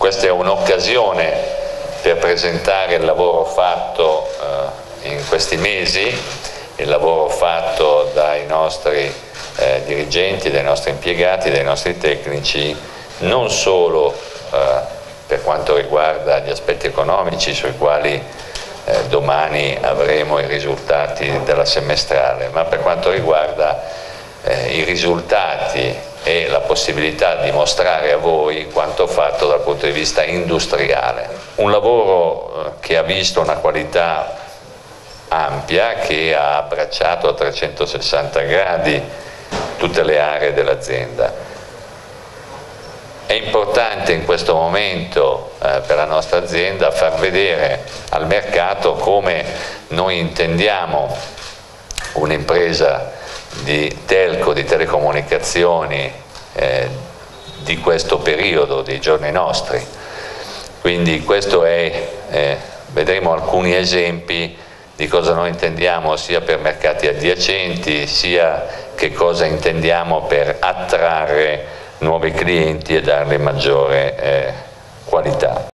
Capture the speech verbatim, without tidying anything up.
questa è un'occasione per presentare il lavoro fatto eh, in questi mesi, il lavoro fatto dai nostri eh, dirigenti, dai nostri impiegati, dai nostri tecnici, non solo eh, per quanto riguarda gli aspetti economici sui quali eh, domani avremo i risultati della semestrale, ma per quanto riguarda eh, i risultati e la possibilità di mostrare a voi quanto fatto dal punto di vista industriale. Un lavoro che ha visto una qualità ampia, che ha abbracciato a trecentosessanta gradi tutte le aree dell'azienda. È importante in questo momento eh, per la nostra azienda far vedere al mercato come noi intendiamo un'impresa di telco, di telecomunicazioni eh, di questo periodo, dei giorni nostri. Quindi questo è, eh, vedremo alcuni esempi di cosa noi intendiamo sia per mercati adiacenti, sia che cosa intendiamo per attrarre nuovi clienti e darle maggiore eh, qualità.